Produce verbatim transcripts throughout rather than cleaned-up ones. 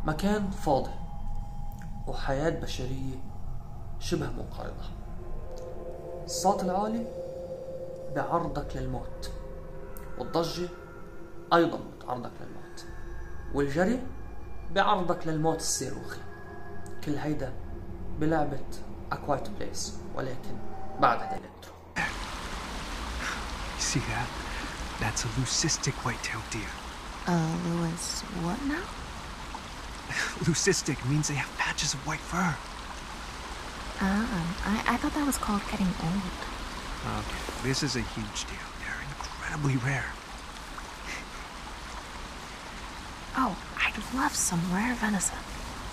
مكان فاضي وحياة بشرية شبه منقرضة. الصوت العالي بعرضك للموت، والضجة أيضا بتعرضك للموت، والجري بعرضك للموت الصاروخي. كل هيدا بلعبة A Quiet Place، ولكن بعد هذا الانترو. You see that? That's a leucistic white-tailed deer. Uh, Lewis, what now? Leucistic means they have patches of white fur. Ah, I, I thought that was called getting old. Okay, this is a huge deal. They're incredibly rare. Oh, I'd love some rare venison.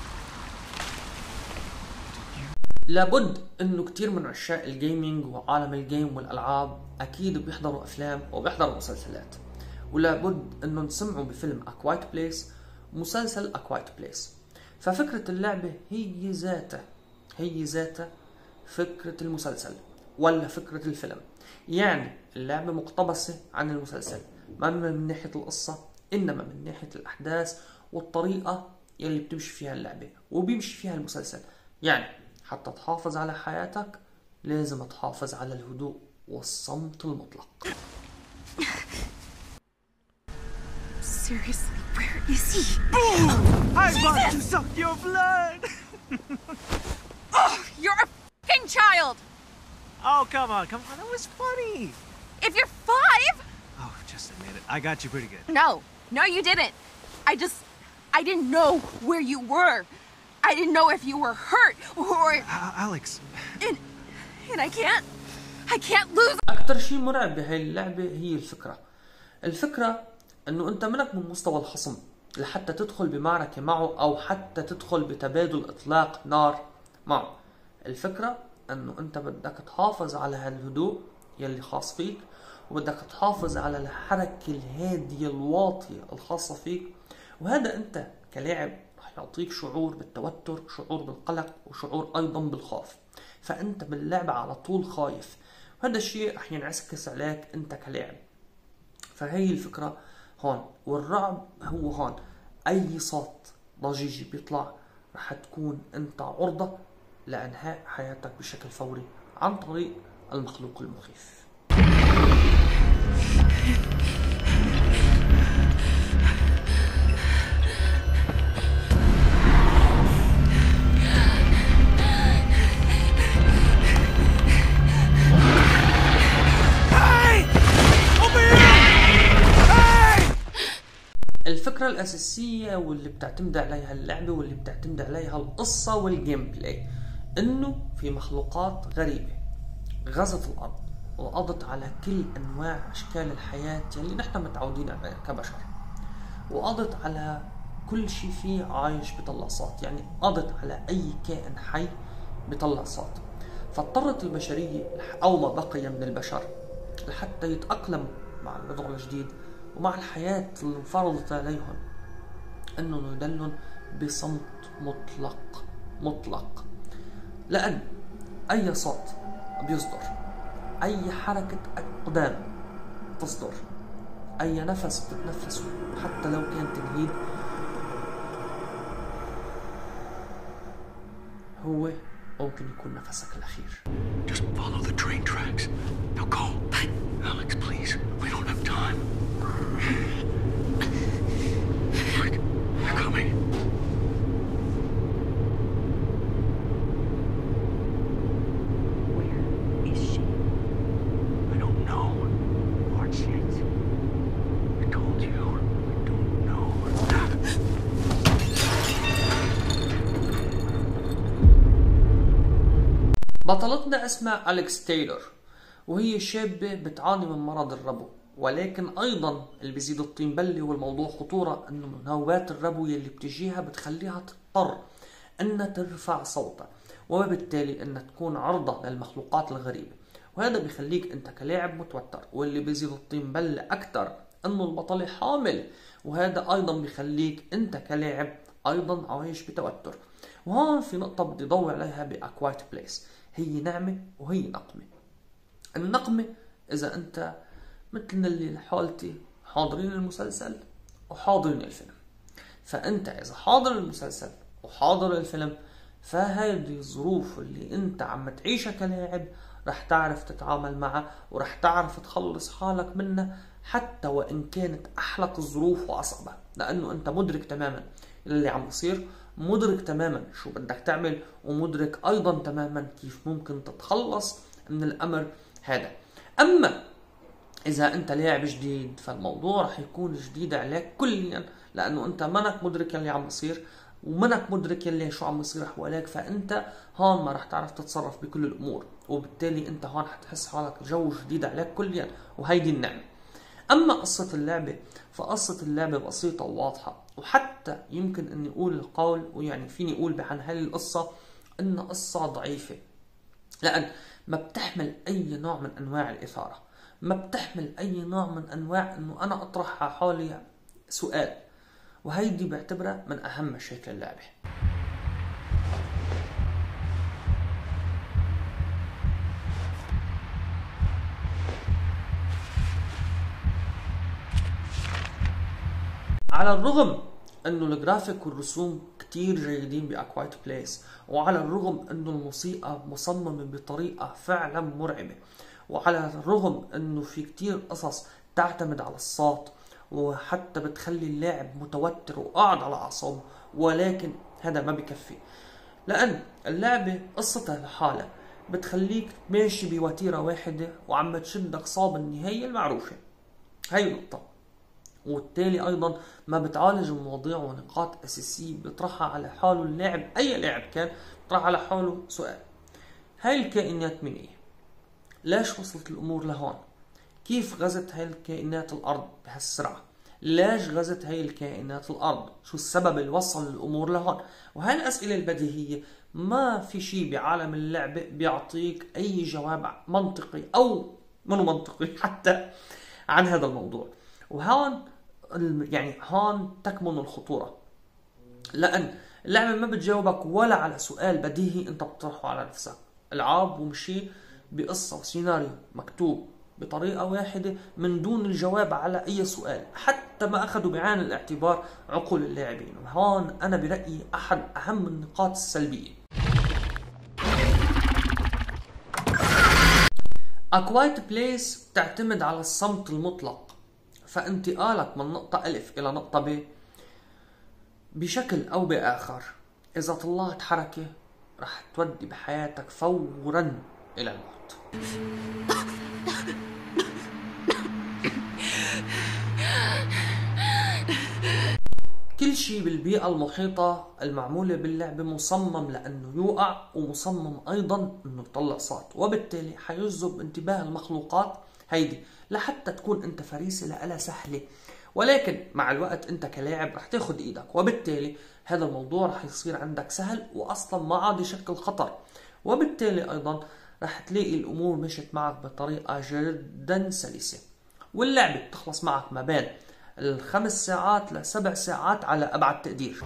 لابد انه كتير من عشاق الجيمنج وعالم الجيم والالعاب اكيد بيحضروا افلام وبيحضروا مسلسلات، ولابد انه نسمعوا بفيلم A Quiet Place ومسلسل A Quiet Place. ففكرة اللعبة هي ذاتها هي ذاتها فكرة المسلسل ولا فكرة الفيلم. يعني اللعبة مقتبسة عن المسلسل، ما من ناحية القصة انما من ناحية الاحداث والطريقة يلي بتمشي فيها اللعبة وبيمشي فيها المسلسل. يعني حتى تحافظ على حياتك لازم تحافظ على الهدوء والصمت المطلق. Seriously, where is he? I want to suck your blood! Oh, you're a fucking child! Oh, come on, come on, that was funny! If you're five... Oh, just admit it. I got you pretty good. No, no you didn't. I just... I didn't know where you were. I didn't know if you were hurt or... Uh, Alex... And, and I can't... I can't lose... أكتر شيء مرعب بهاي اللعبة هي الفكرة. الفكرة أنه أنت منك من مستوى الخصم لحتى تدخل بمعركة معه أو حتى تدخل بتبادل إطلاق نار معه. الفكرة أنه أنت بدك تحافظ على هالهدوء يلي خاص فيك، وبدك تحافظ على الحركة الهادية الواطية الخاصة فيك، وهذا أنت كلاعب رح يعطيك شعور بالتوتر، شعور بالقلق، وشعور أيضا بالخوف. فأنت باللعبة على طول خايف، وهذا الشيء رح ينعكس عليك أنت كلاعب. فهي الفكرة هون، والرعب هو هون. أي صوت ضجيجي بيطلع رح تكون أنت عرضة لإنهاء حياتك بشكل فوري عن طريق المخلوق المخيف. الفكرة الأساسية واللي بتعتمد عليها اللعبة واللي بتعتمد عليها القصة والجيم بلاي إنه في مخلوقات غريبة غزت الأرض وقضت على كل أنواع أشكال الحياة اللي نحن متعودين عليها كبشر، وقضت على كل شيء فيه عايش بيطلع صوت، يعني قضت على أي كائن حي بيطلع صوت. فاضطرت البشرية أو ما بقي من البشر لحتى يتأقلموا مع الوضع الجديد ومع الحياة اللي فرضت عليهم انه يدلون بصمت مطلق مطلق، لان اي صوت بيصدر، اي حركة اقدام تصدر، اي نفس بتتنفسه حتى لو كان تنهيد هو ممكن يكون نفسك الاخير. Just follow the train tracks. Now go. Alex, please. We don't have time. Quick, they're coming. Where is she? I don't know. Watch it. I told you. I don't know. بطلتنا اسمها أليكس تايلور، وهي شابة بتعاني من مرض الربو، ولكن ايضا اللي بيزيد الطين بلة والموضوع خطورة انه نوبات الربو اللي بتجيها بتخليها تضطر انها ترفع صوتها، وبالتالي انها تكون عرضة للمخلوقات الغريبة، وهذا بيخليك انت كلاعب متوتر. واللي بيزيد الطين بلة اكتر انه البطلة حامل، وهذا ايضا بيخليك انت كلاعب ايضا عايش بتوتر. وهون في نقطة بدي ضوي عليها ب A Quiet Place، هي نعمة وهي نقمة. النقمة اذا انت مثلنا اللي حالتي حاضرين المسلسل وحاضرين الفيلم، فانت اذا حاضر المسلسل وحاضر الفيلم، فهذه الظروف اللي انت عم تعيشها كلاعب رح تعرف تتعامل معها ورح تعرف تخلص حالك منها، حتى وان كانت احلك الظروف واصعبها، لانه انت مدرك تماما اللي عم يصير، مدرك تماما شو بدك تعمل، ومدرك ايضا تماما كيف ممكن تتخلص من الامر هذا. اما اذا انت لاعب جديد فالموضوع رح يكون جديد عليك كليا، لانه انت منك مدرك اللي عم يصير ومنك مدرك اللي شو عم يصير حواليك، فانت هون ما رح تعرف تتصرف بكل الامور، وبالتالي انت هون حتحس حالك جو جديد عليك كليا، وهيدي النعمة. اما قصة اللعبة فقصة اللعبة بسيطة وواضحة، وحتى يمكن اني اقول القول ويعني فيني اقول عن هاي القصة انها قصة ضعيفة، لان ما بتحمل اي نوع من انواع الاثارة، ما بتحمل اي نوع من انواع انه انا اطرح على حالي سؤال، وهيدي بعتبرها من اهم مشاكل اللعبة. على الرغم انه الجرافيك والرسوم كتير جيدين ب A Quiet Place، وعلى الرغم انه الموسيقى مصممة بطريقة فعلا مرعبة، وعلى الرغم انه في كتير قصص تعتمد على الصوت وحتى بتخلي اللاعب متوتر وقاعد على اعصابه، ولكن هذا ما بكفي، لان اللعبة قصتها لحالها بتخليك ماشي بوتيرة واحدة وعم تشدك صاب النهاية المعروفة. هاي نقطة. وبالتالي ايضا ما بتعالج المواضيع ونقاط اساسية بيطرحها على حاله اللاعب، اي لاعب كان بيطرح على حاله سؤال: هاي الكائنات مين هي؟ ليش وصلت الامور لهون؟ كيف غزت هاي الكائنات الارض بهالسرعة؟ ليش غزت هاي الكائنات الارض؟ شو السبب اللي وصل الامور لهون؟ وهاي الاسئلة البديهية ما في شيء بعالم اللعبة بيعطيك اي جواب منطقي او منو منطقي حتى عن هذا الموضوع. وهون يعني هون تكمن الخطورة، لأن اللعبة ما بتجاوبك ولا على سؤال بديهي أنت بتطرحه على نفسك. العاب ومشي بقصة وسيناريو مكتوب بطريقة واحدة من دون الجواب على أي سؤال، حتى ما أخذوا بعين الاعتبار عقول اللاعبين. وهون أنا برأيي أحد أهم النقاط السلبية. A Quiet Place تعتمد على الصمت المطلق، فانتقالك من نقطة ألف إلى نقطة ب بشكل أو بآخر إذا طلعت حركة رح تودي بحياتك فورا إلى الموت. كل شيء بالبيئة المحيطة المعمولة باللعبة مصمم لأنه يوقع، ومصمم أيضا أنه يطلع صوت، وبالتالي حيجذب انتباه المخلوقات هيدي لحتى تكون انت فريسة لألا سهلة، ولكن مع الوقت انت كلاعب رح تاخد ايدك، وبالتالي هذا الموضوع رح يصير عندك سهل واصلا ما عاد يشكل خطر، وبالتالي ايضا رح تلاقي الامور مشت معك بطريقة جدا سلسة، واللعبة بتخلص معك ما بين الخمس ساعات لسبع ساعات على ابعد تقدير.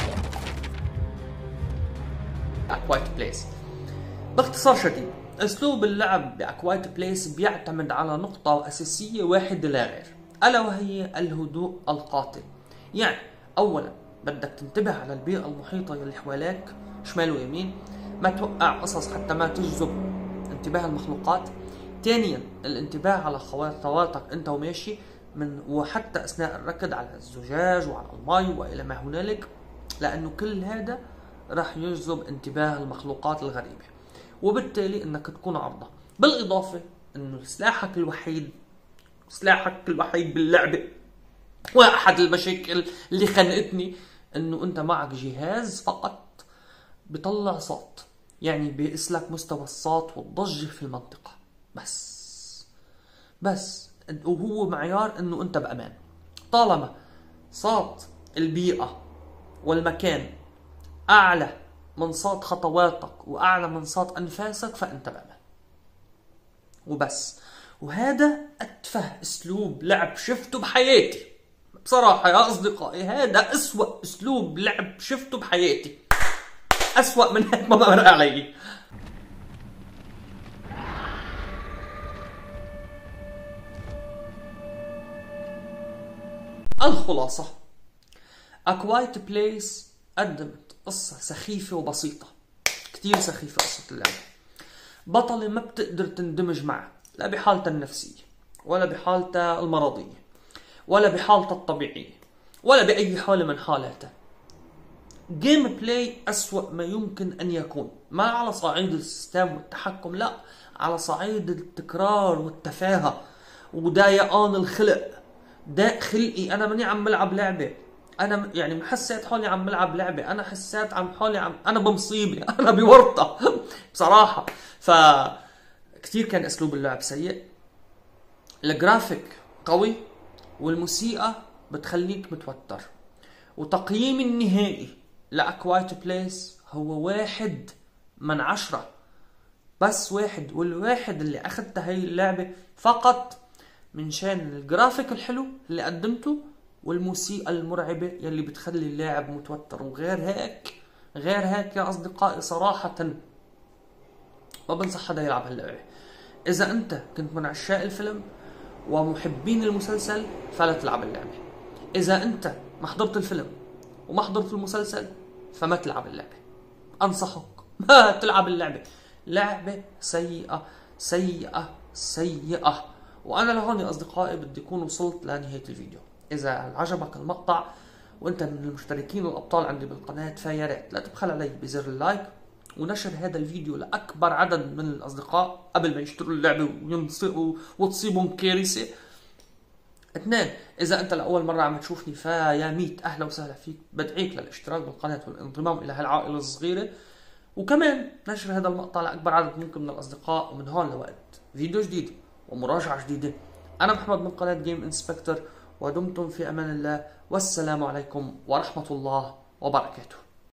A Quiet Place باختصار شديد، اسلوب اللعب ب A Quiet Place بيعتمد على نقطة اساسية واحدة لا غير، الا وهي الهدوء القاتل. يعني اولا بدك تنتبه على البيئة المحيطة اللي حواليك شمال ويمين، ما توقع قصص حتى ما تجذب انتباه المخلوقات. ثانيا الانتباه على خطواتك انت وماشي، من وحتى اثناء الركض على الزجاج وعلى المي والى ما هنالك، لانه كل هذا راح يجذب انتباه المخلوقات الغريبة، وبالتالي انك تكون عرضة. بالاضافة انه سلاحك الوحيد سلاحك الوحيد باللعبة، واحد المشاكل اللي خنقتني، انه انت معك جهاز فقط بيطلع صوت، يعني بيقيسلك مستوى الصوت والضجة في المنطقة بس بس وهو معيار انه انت بامان. طالما صوت البيئة والمكان اعلى من صوت خطواتك واعلى من صوت انفاسك فانت بامان وبس. وهذا اتفه اسلوب لعب شفته بحياتي بصراحة يا اصدقائي، هذا اسوأ اسلوب لعب شفته بحياتي، اسوأ من هيك ما مر علي. الخلاصة، A Quiet Place قدمت قصة سخيفة وبسيطة، كتير سخيفة قصة اللعبة. بطلة ما بتقدر تندمج معه، لا بحالتها النفسية ولا بحالتها المرضية ولا بحالتها الطبيعية ولا بأي حالة من حالاتها. جيم بلاي أسوأ ما يمكن أن يكون، ما على صعيد السيستم والتحكم، لا على صعيد التكرار والتفاهة وضيقان الخلق. ده خلقي أنا ماني عم بلعب لعبة، أنا يعني ما حسيت حالي عم بلعب لعبة، أنا حسيت عم حالي عم أنا بمصيبة، أنا بورطة بصراحة. ف كتير كان أسلوب اللعب سيء، الجرافيك قوي والموسيقى بتخليك متوتر. وتقييمي النهائي لأكوايت بليس هو واحد من عشرة، بس واحد، والواحد اللي أخذت هاي اللعبة فقط من شان الجرافيك الحلو اللي قدمته والموسيقى المرعبة يلي بتخلي اللاعب متوتر. وغير هيك غير هيك يا أصدقائي صراحة ما بنصح حدا يلعب هاللعبة. إذا أنت كنت من عشاق الفيلم ومحبين المسلسل فلا تلعب اللعبة. إذا أنت ما حضرت الفيلم وما حضرت المسلسل فما تلعب اللعبة. أنصحك ما تلعب اللعبة، لعبة سيئة سيئة سيئة. وأنا لهون يا أصدقائي بدي أكون وصلت لنهاية الفيديو. إذا عجبك المقطع وأنت من المشتركين الأبطال عندي بالقناة فيا ريت لا تبخل علي بزر اللايك ونشر هذا الفيديو لأكبر عدد من الأصدقاء قبل ما يشتروا اللعبة وينصقوا وتصيبهم كارثة. اثنين، إذا أنت لأول مرة عم تشوفني فيا ميت أهلا وسهلا فيك، بدعيك للاشتراك بالقناة والانضمام إلى هالعائلة الصغيرة، وكمان نشر هذا المقطع لأكبر عدد ممكن من الأصدقاء. ومن هون لوقت فيديو جديد ومراجعة جديدة، أنا محمد من قناة جيم انسبكتر، ودمتم في أمان الله، والسلام عليكم ورحمة الله وبركاته.